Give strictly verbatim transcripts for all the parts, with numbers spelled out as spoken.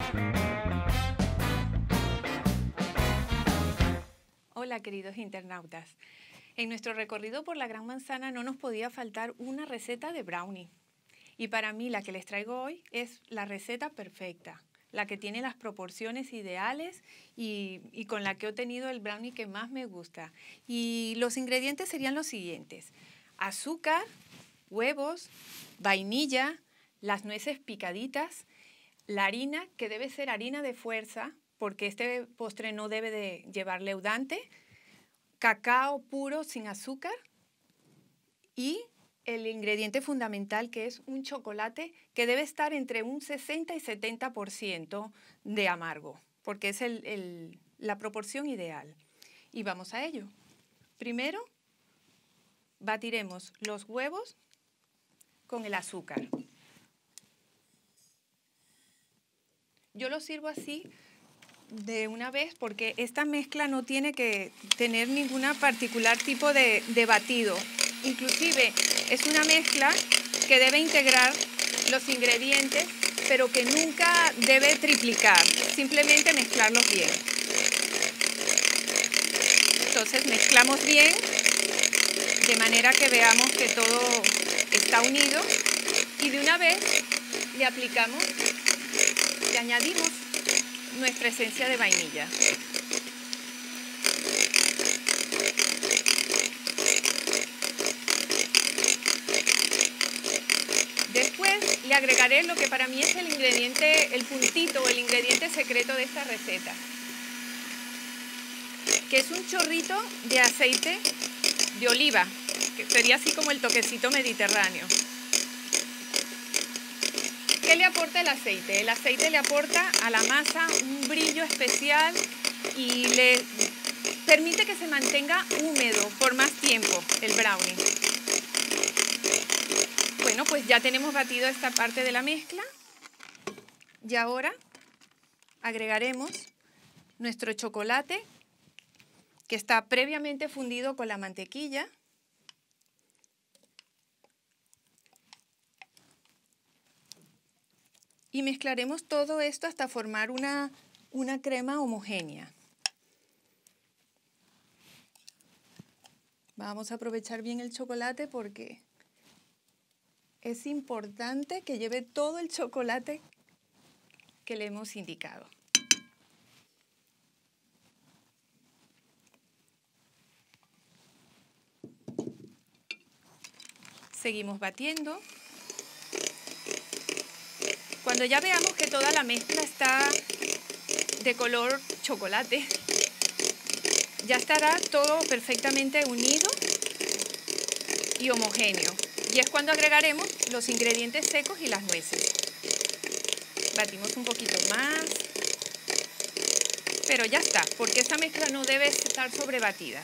Hola, queridos internautas. En nuestro recorrido por la Gran Manzana no nos podía faltar una receta de brownie. Y para mí la que les traigo hoy es la receta perfecta, la que tiene las proporciones ideales y, y con la que he obtenido el brownie que más me gusta. Y los ingredientes serían los siguientes: azúcar, huevos, vainilla, las nueces picaditas, la harina, que debe ser harina de fuerza, porque este postre no debe de llevar leudante, cacao puro sin azúcar y el ingrediente fundamental, que es un chocolate que debe estar entre un sesenta y setenta por ciento de amargo, porque es el, el, la proporción ideal. Y vamos a ello. Primero, batiremos los huevos con el azúcar. Yo lo sirvo así de una vez porque esta mezcla no tiene que tener ningún particular tipo de, de batido. Inclusive es una mezcla que debe integrar los ingredientes, pero que nunca debe triplicar, simplemente mezclarlos bien. Entonces mezclamos bien, de manera que veamos que todo está unido, y de una vez le aplicamos, le añadimos nuestra esencia de vainilla. Después le agregaré lo que para mí es el ingrediente, el puntito o el ingrediente secreto de esta receta, que es un chorrito de aceite de oliva, que sería así como el toquecito mediterráneo. ¿Qué le aporta el aceite? El aceite le aporta a la masa un brillo especial y le permite que se mantenga húmedo por más tiempo el brownie. Bueno, pues ya tenemos batido esta parte de la mezcla y ahora agregaremos nuestro chocolate, que está previamente fundido con la mantequilla. Y mezclaremos todo esto hasta formar una, una crema homogénea. Vamos a aprovechar bien el chocolate porque es importante que lleve todo el chocolate que le hemos indicado. Seguimos batiendo. Cuando ya veamos que toda la mezcla está de color chocolate, ya estará todo perfectamente unido y homogéneo. Y es cuando agregaremos los ingredientes secos y las nueces. Batimos un poquito más, pero ya está, porque esta mezcla no debe estar sobrebatida.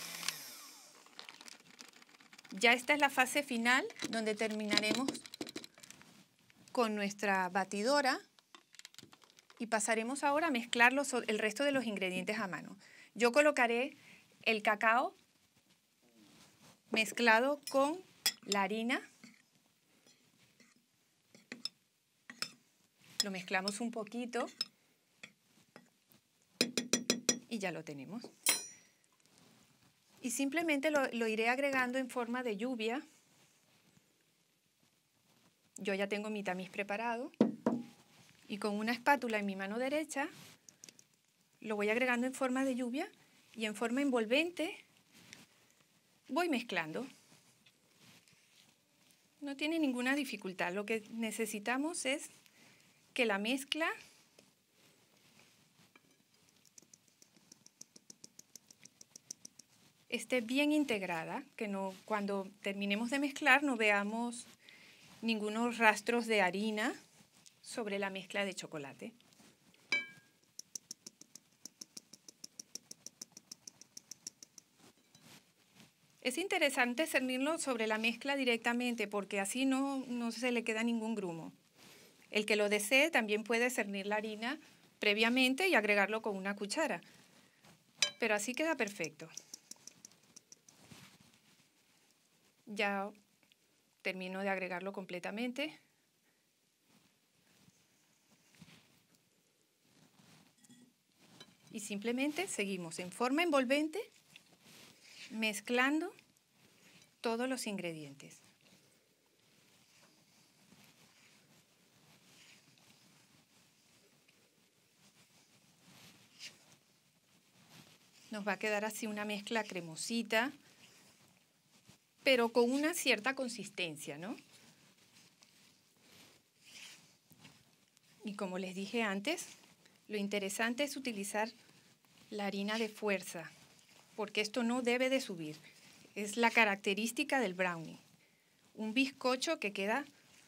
Ya esta es la fase final, donde terminaremos con nuestra batidora y pasaremos ahora a mezclar los, el resto de los ingredientes a mano. Yo colocaré el cacao mezclado con la harina. Lo mezclamos un poquito y ya lo tenemos. Y simplemente lo, lo iré agregando en forma de lluvia. Yo ya tengo mi tamiz preparado y con una espátula en mi mano derecha lo voy agregando en forma de lluvia y en forma envolvente voy mezclando. No tiene ninguna dificultad. Lo que necesitamos es que la mezcla esté bien integrada, que no, cuando terminemos de mezclar no veamos ningunos rastros de harina sobre la mezcla de chocolate. Es interesante cernirlo sobre la mezcla directamente porque así no, no se le queda ningún grumo. El que lo desee también puede cernir la harina previamente y agregarlo con una cuchara, pero así queda perfecto. Ya termino de agregarlo completamente. simplemente seguimos en forma envolvente mezclando todos los ingredientes. Nos va a quedar así una mezcla cremosita, pero con una cierta consistencia, ¿no? Y como les dije antes, lo interesante es utilizar la harina de fuerza, porque esto no debe de subir. Es la característica del brownie. Un bizcocho que queda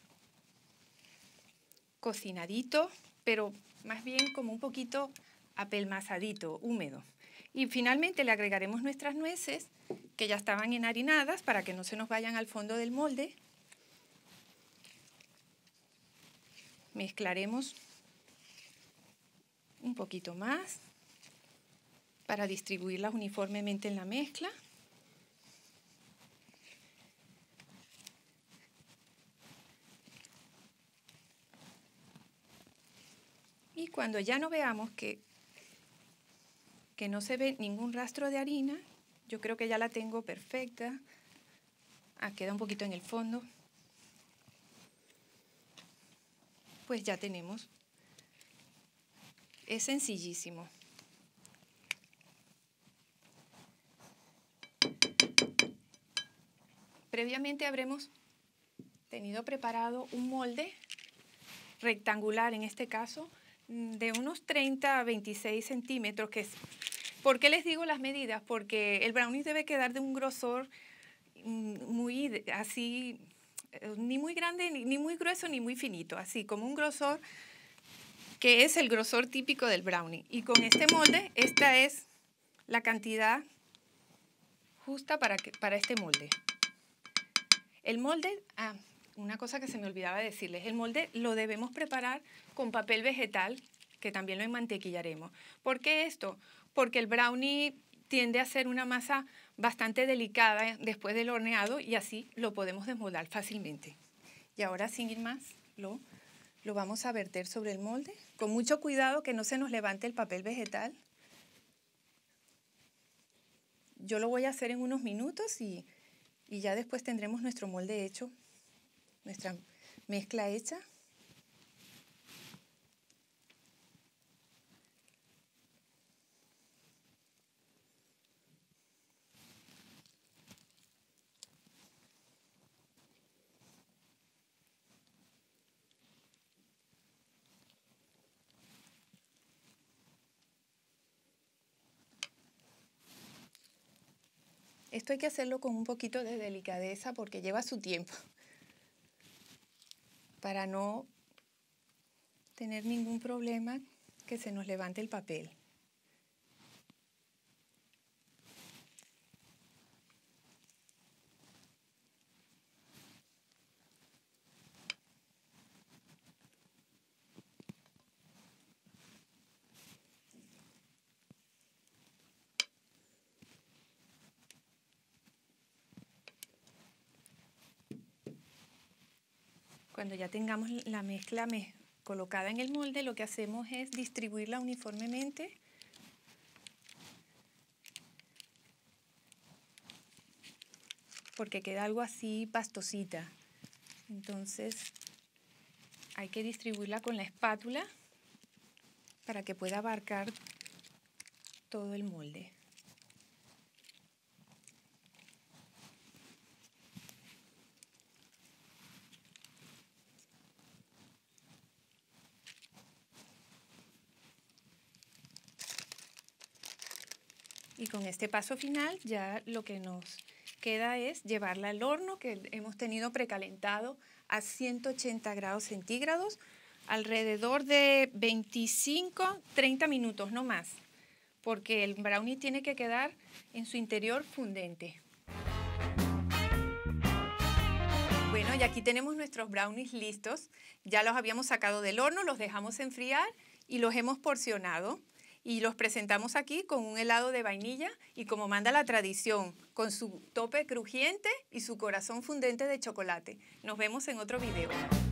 cocinadito, pero más bien como un poquito apelmazadito, húmedo. Y finalmente le agregaremos nuestras nueces, que ya estaban enharinadas, para que no se nos vayan al fondo del molde. Mezclaremos un poquito más para distribuirlas uniformemente en la mezcla. Y cuando ya no veamos que, que no se ve ningún rastro de harina, yo creo que ya la tengo perfecta. Ah, queda un poquito en el fondo. Pues ya tenemos. Es sencillísimo. Previamente habremos tenido preparado un molde rectangular, en este caso, de unos treinta a veintiséis centímetros. Que es, ¿por qué les digo las medidas? Porque el brownie debe quedar de un grosor muy así, ni muy grande, ni, ni muy grueso, ni muy finito, así como un grosor que es el grosor típico del brownie. Y con este molde, esta es la cantidad justa para, que, para este molde. El molde, ah, una cosa que se me olvidaba decirles, el molde lo debemos preparar con papel vegetal, que también lo enmantequillaremos. ¿Por qué esto? Porque el brownie tiende a ser una masa bastante delicada después del horneado y así lo podemos desmoldar fácilmente. Y ahora, sin ir más, lo, lo vamos a verter sobre el molde, con mucho cuidado que no se nos levante el papel vegetal. Yo lo voy a hacer en unos minutos y, y ya después tendremos nuestro molde hecho, nuestra mezcla hecha. Esto hay que hacerlo con un poquito de delicadeza porque lleva su tiempo, para no tener ningún problema que se nos levante el papel. Cuando ya tengamos la mezcla colocada en el molde, lo que hacemos es distribuirla uniformemente. Porque queda algo así pastosita. Entonces hay que distribuirla con la espátula para que pueda abarcar todo el molde. Y con este paso final ya lo que nos queda es llevarla al horno que hemos tenido precalentado a ciento ochenta grados centígrados, alrededor de veinticinco a treinta minutos, no más, porque el brownie tiene que quedar en su interior fundente. Bueno, y aquí tenemos nuestros brownies listos. Ya los habíamos sacado del horno, los dejamos enfriar y los hemos porcionado. Y los presentamos aquí con un helado de vainilla y como manda la tradición, con su tope crujiente y su corazón fundente de chocolate. Nos vemos en otro video.